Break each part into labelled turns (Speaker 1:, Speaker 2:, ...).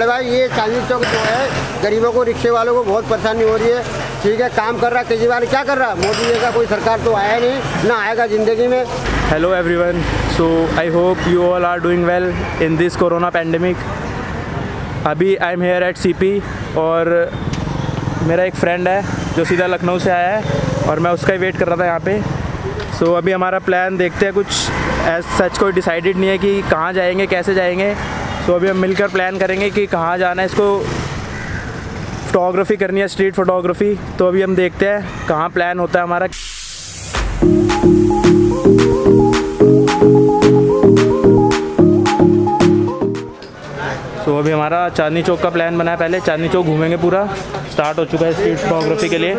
Speaker 1: भाई ये चांदनी चौक जो है गरीबों को, रिक्शे वालों को बहुत परेशानी हो रही है। ठीक है, काम कर रहा केजरीवाल, क्या कर रहा? मोदी जी का कोई सरकार तो आया नहीं, ना आएगा ज़िंदगी में।
Speaker 2: Hello everyone, so I hope you all are doing well in this corona pandemic. अभी I am here at CP और मेरा एक फ्रेंड है जो सीधा लखनऊ से आया है और मैं उसका ही वेट कर रहा था यहाँ पे। सो अभी हमारा प्लान देखते हैं, कुछ एज सच कोई डिसाइडेड नहीं है कि कहाँ जाएंगे, कैसे जाएंगे। सो अभी हम मिलकर प्लान करेंगे कि कहाँ जाना है। इसको फ़ोटोग्राफी करनी है, स्ट्रीट फ़ोटोग्राफी। तो अभी हम देखते हैं कहाँ प्लान होता है हमारा। तो अभी हमारा चांदनी चौक का प्लान बना है। पहले चांदनी चौक घूमेंगे, पूरा स्टार्ट हो चुका है स्ट्रीट फोटोग्राफी के लिए।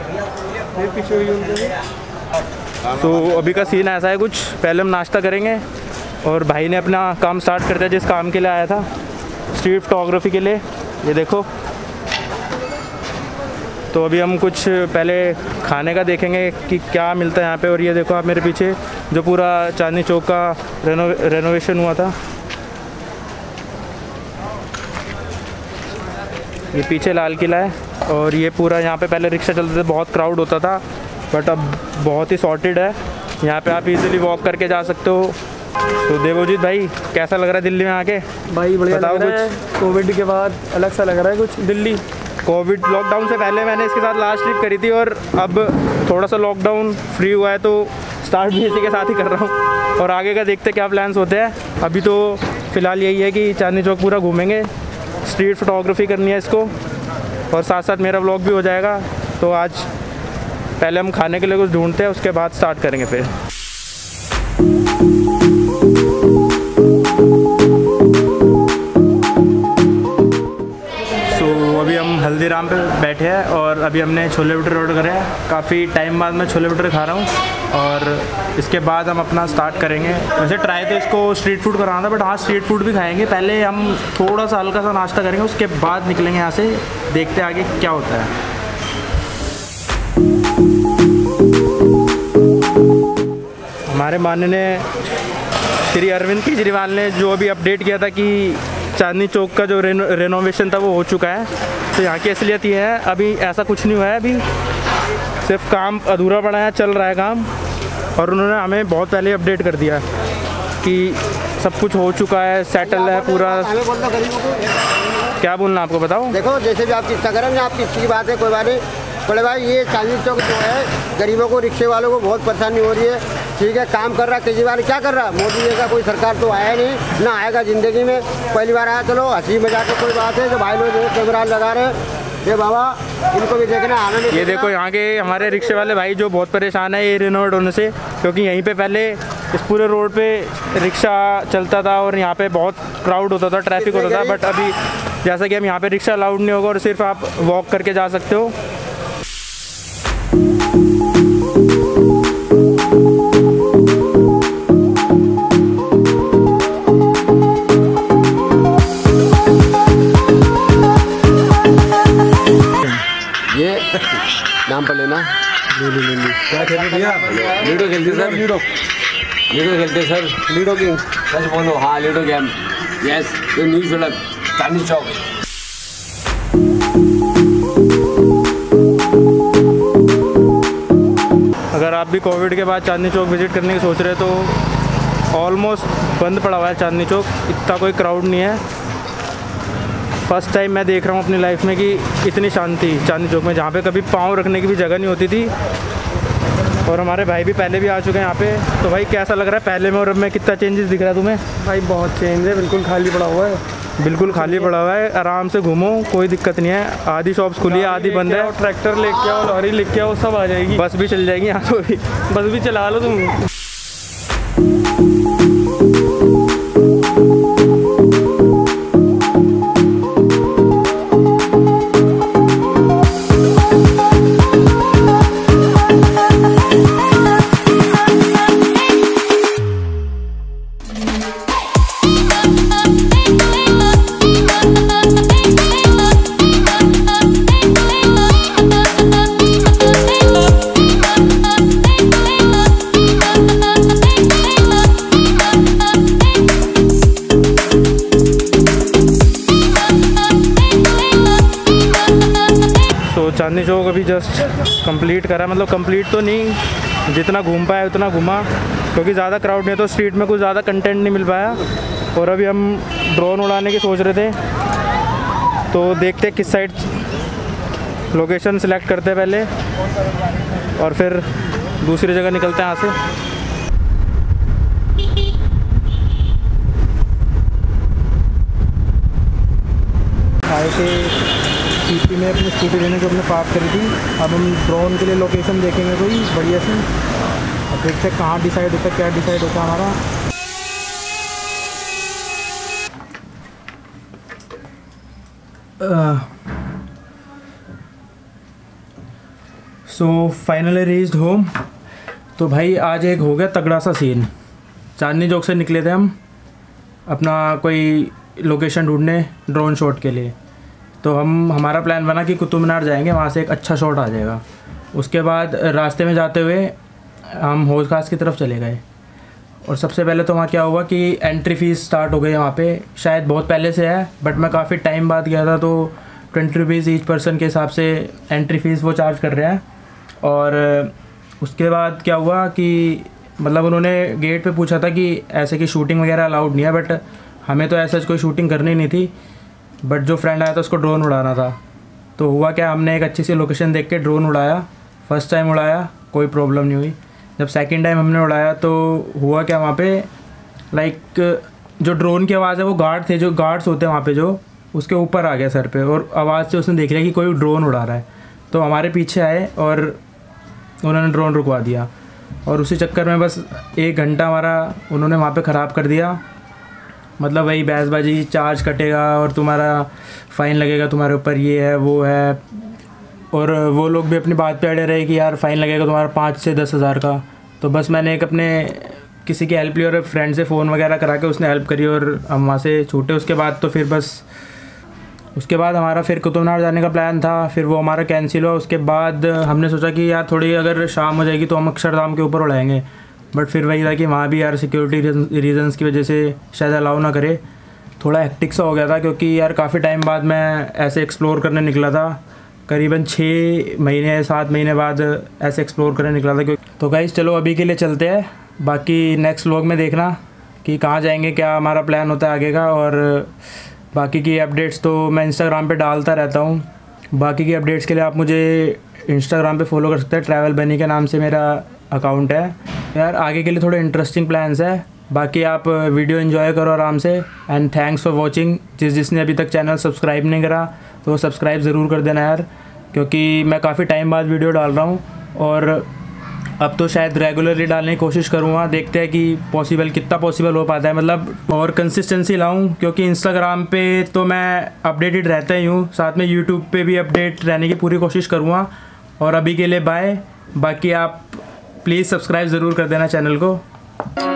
Speaker 2: तो अभी का सीन ऐसा है कुछ, पहले हम नाश्ता करेंगे और भाई ने अपना काम स्टार्ट करता है जिस काम के लिए आया था, स्ट्रीट फोटोग्राफी के लिए। ये देखो, तो अभी हम कुछ पहले खाने का देखेंगे कि क्या मिलता है यहाँ पे। और ये देखो आप मेरे पीछे जो पूरा चांदनी चौक का रेनोवेशन हुआ था, ये पीछे लाल किला है। और ये पूरा यहाँ पे पहले रिक्शा चलते थे, बहुत क्राउड होता था, बट अब बहुत ही सॉर्टेड है। यहाँ पे आप इजीली वॉक करके जा सकते हो। तो देवोजीत भाई, कैसा लग रहा है दिल्ली में आके?
Speaker 3: भाई बढ़िया
Speaker 2: बताओ
Speaker 3: लग रहा है। कोविड के बाद अलग सा लग रहा है कुछ दिल्ली।
Speaker 2: कोविड लॉकडाउन से पहले मैंने इसके साथ लास्ट ट्रिप करी थी और अब थोड़ा सा लॉकडाउन फ्री हुआ है तो स्टार्ट भी इसी के साथ ही कर रहा हूँ। और आगे का देखते क्या प्लान्स होते हैं। अभी तो फ़िलहाल यही है कि चांदनी चौक पूरा घूमेंगे, स्ट्रीट फोटोग्राफी करनी है इसको, और साथ साथ मेरा व्लॉग भी हो जाएगा। तो आज पहले हम खाने के लिए कुछ ढूंढते हैं, उसके बाद स्टार्ट करेंगे फिर। तो अभी हम हल्दीराम पे बैठे हैं और अभी हमने छोले भटूरे ऑर्डर करे हैं। काफ़ी टाइम बाद मैं छोले भटूरे खा रहा हूँ और इसके बाद हम अपना स्टार्ट करेंगे। वैसे ट्राई तो इसको स्ट्रीट फूड कराना था, बट हाँ स्ट्रीट फूड भी खाएंगे। पहले हम थोड़ा सा हल्का सा नाश्ता करेंगे, उसके बाद निकलेंगे यहाँ से, देखते हैं आगे क्या होता है। हमारे माननीय श्री अरविंद केजरीवाल ने जो अभी अपडेट किया था कि चांदनी चौक का जो रेनोवेशन था वो हो चुका है। तो यहाँ की असलियत ये है, अभी ऐसा कुछ नहीं हुआ है, अभी सिर्फ काम अधूरा पड़ा है, चल रहा है काम। और उन्होंने हमें बहुत पहले अपडेट कर दिया कि सब कुछ हो चुका है, सेटल है पूरा। क्या बोलना आपको, बताओ।
Speaker 1: देखो, जैसे भी आपकी इच्छा करें, आपकी इच्छा की बात है, कोई बात नहीं। बड़े भाई ये चांदनी चौक जो है गरीबों को, रिक्शे वालों को बहुत परेशानी हो रही है। ठीक है, काम कर रहा केजरीवाल, क्या कर रहा? मोदी जी का कोई सरकार तो आया नहीं, ना आएगा ज़िंदगी में। पहली बार आया, चलो हंसी मजाक की कोई बात है। जो भाई लोग कैमरा लगा रहे हैं, ये बाबा इनको भी देखना आना नहीं।
Speaker 2: ये देखो यहाँ के हमारे रिक्शे वाले भाई जो बहुत परेशान है ये रिनोवेट होने से, क्योंकि यहीं पे पहले इस पूरे रोड पे रिक्शा चलता था और यहाँ पे बहुत क्राउड होता था, ट्रैफिक होता था। बट अभी जैसा कि हम यहाँ पे रिक्शा अलाउड नहीं होगा और सिर्फ आप वॉक करके जा सकते हो।
Speaker 1: ये नाम पर लेना।
Speaker 4: क्या खेलते भैया?
Speaker 1: लूडो खेलते सर।
Speaker 4: लूडो
Speaker 1: खेलते सर। लूडो किंग सच बोलो। हाँ, लूडो गेम। यस, ये न्यू सड़क चांदनी चौक।
Speaker 2: अगर आप भी कोविड के बाद चांदनी चौक विज़िट करने की सोच रहे हैं तो ऑलमोस्ट बंद पड़ा हुआ है चांदनी चौक, इतना कोई क्राउड नहीं है। फर्स्ट टाइम मैं देख रहा हूँ अपनी लाइफ में कि इतनी शांति चांदनी चौक में, जहाँ पे कभी पाँव रखने की भी जगह नहीं होती थी। और हमारे भाई भी पहले भी आ चुके हैं यहाँ पे। तो भाई कैसा लग रहा है पहले में और अब में, कितना चेंजेस दिख रहा है तुम्हें?
Speaker 3: भाई बहुत चेंज है, बिल्कुल खाली पड़ा हुआ है।
Speaker 2: बिल्कुल खाली पड़ा हुआ है, आराम से घूमो, कोई दिक्कत नहीं है। आधी शॉप्स खुली है, आधी बंद है।
Speaker 3: ट्रैक्टर लेके आओ, लॉरी लेके आओ, सब आ जाएगी।
Speaker 2: बस भी चल जाएगी यहाँ तो भी।
Speaker 3: बस भी चला लो तुम।
Speaker 2: चांदनी चौक अभी जस्ट कंप्लीट करा, मतलब कंप्लीट तो नहीं, जितना घूम पाया उतना घूमा, क्योंकि ज़्यादा क्राउड नहीं तो स्ट्रीट में कुछ ज़्यादा कंटेंट नहीं मिल पाया। और अभी हम ड्रोन उड़ाने की सोच रहे थे, तो देखते किस साइड लोकेशन सेलेक्ट करते हैं पहले और फिर दूसरी जगह निकलते हैं यहाँ से। आए थे सीपी में अपनी स्कूटी लेने को, अपने पार्क करी थी। अब हम ड्रोन के लिए लोकेशन देखेंगे कोई बढ़िया सी, अब देखते हैं कहाँ डिसाइड होता है, क्या डिसाइड होता है हमारा। So finally reached home. तो भाई आज एक हो गया तगड़ा सा सीन। चांदनी चौक से निकले थे हम अपना कोई लोकेशन ढूंढने ड्रोन शॉट के लिए। तो हमारा प्लान बना कि कुतुब मीनार जाएंगे, वहाँ से एक अच्छा शॉट आ जाएगा। उसके बाद रास्ते में जाते हुए हम हौज खास की तरफ चले गए, और सबसे पहले तो वहाँ क्या हुआ कि एंट्री फ़ीस स्टार्ट हो गई वहाँ पे। शायद बहुत पहले से है, बट मैं काफ़ी टाइम बाद गया था, तो 20 रुपीज़ ईच पर्सन के हिसाब से एंट्री फ़ीस वो चार्ज कर रहे हैं। और उसके बाद क्या हुआ कि मतलब उन्होंने गेट पे पूछा था कि ऐसे की शूटिंग वगैरह अलाउड नहीं है, बट हमें तो ऐसा कोई शूटिंग करनी नहीं थी। बट जो फ्रेंड आया था उसको ड्रोन उड़ाना था। तो हुआ क्या, हमने एक अच्छी सी लोकेशन देख के ड्रोन उड़ाया। फर्स्ट टाइम उड़ाया, कोई प्रॉब्लम नहीं हुई। जब सेकंड टाइम हमने उड़ाया तो हुआ क्या, वहाँ पे लाइक जो ड्रोन की आवाज़ है वो गार्ड थे, जो गार्ड्स होते हैं वहाँ पे, जो उसके ऊपर आ गया सर पे, और आवाज़ से उसने देख लिया कि कोई ड्रोन उड़ा रहा है। तो हमारे पीछे आए और उन्होंने ड्रोन रुकवा दिया, और उसी चक्कर में बस 1 घंटा हमारा उन्होंने वहाँ पे ख़राब कर दिया। मतलब वही बहसबाजी, चार्ज कटेगा और तुम्हारा फ़ाइन लगेगा तुम्हारे ऊपर, ये है वो है। और वो लोग भी अपनी बात पे अड़े रहे कि यार फ़ाइन लगेगा तुम्हारा 5 से 10 हज़ार का। तो बस मैंने एक अपने किसी की हेल्प ली और फ्रेंड से फ़ोन वगैरह करा के उसने हेल्प करी, और हम वहाँ से छूटे। उसके बाद तो फिर बस उसके बाद हमारा फिर कुतुब मीनार जाने का प्लान था, फिर वो हमारा कैंसिल हुआ। उसके बाद हमने सोचा कि यार थोड़ी अगर शाम हो जाएगी तो हम अक्षरधाम के ऊपर उड़ाएंगे, बट फिर वही था कि वहाँ भी यार सिक्योरिटी रीजंस की वजह से शायद अलाउ ना करे। थोड़ा हेक्टिक सा हो गया था, क्योंकि यार काफ़ी टाइम बाद मैं ऐसे एक्सप्लोर करने निकला था, करीबन 6 महीने 7 महीने बाद ऐसे एक्सप्लोर करने निकला था। तो गाइस चलो अभी के लिए चलते हैं, बाकी नेक्स्ट व्लॉग में देखना कि कहाँ जाएंगे, क्या हमारा प्लान होता है आगे का। और बाकी की अपडेट्स तो मैं इंस्टाग्राम पे डालता रहता हूँ। बाकी की अपडेट्स के लिए आप मुझे इंस्टाग्राम पे फॉलो कर सकते हैं, ट्रैवल बनी के नाम से मेरा अकाउंट है। यार आगे के लिए थोड़े इंटरेस्टिंग प्लान्स है। बाकी आप वीडियो एंजॉय करो आराम से, एंड थैंक्स फॉर वॉचिंग। जिसने अभी तक चैनल सब्सक्राइब नहीं करा तो सब्सक्राइब ज़रूर कर देना यार, क्योंकि मैं काफ़ी टाइम बाद वीडियो डाल रहा हूँ, और अब तो शायद रेगुलरली डालने की कोशिश करूँगा। देखते हैं कि कितना पॉसिबल हो पाता है, मतलब और कंसिस्टेंसी लाऊँ, क्योंकि इंस्टाग्राम पे तो मैं अपडेटेड रहता ही हूँ, साथ में यूट्यूब पे भी अपडेट रहने की पूरी कोशिश करूँगा। और अभी के लिए बाय। बाकी आप प्लीज़ सब्सक्राइब ज़रूर कर देना चैनल को।